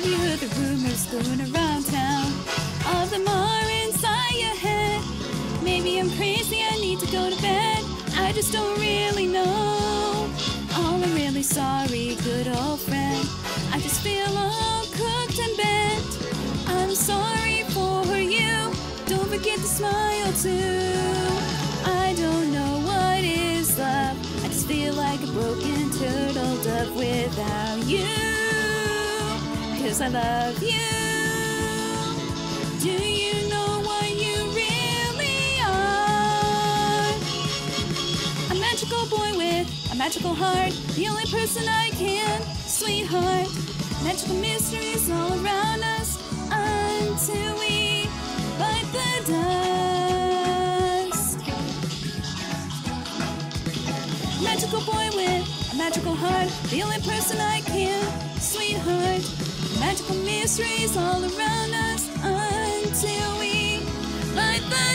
Have you heard the rumors going around town? All of them are inside your head. Maybe I'm crazy, I need to go to bed. I just don't really know. Oh, I'm really sorry, good old friend. I just feel all cooked and bent. I'm sorry for you. Don't forget to smile too. I don't know what is love. I just feel like a broken turtle dove without you. 'Cause I love you. Do you know what you really are? A magical boy with a magical heart. The only person I can, sweetheart. Magical mysteries all around us until we bite the dust. Magical boy with a magical heart. The only person I can, sweetheart. Magical mysteries all around us until we bite the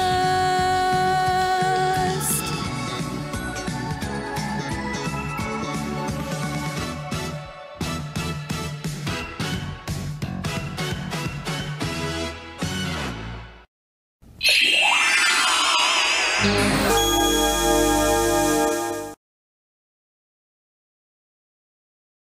dust.